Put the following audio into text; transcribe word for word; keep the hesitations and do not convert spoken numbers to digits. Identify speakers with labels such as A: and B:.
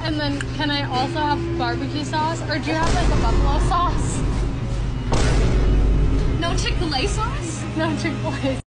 A: And then can I also have barbecue sauce? Or do you have like a buffalo sauce?
B: No Chick Fil A sauce?
A: No Chick Fil A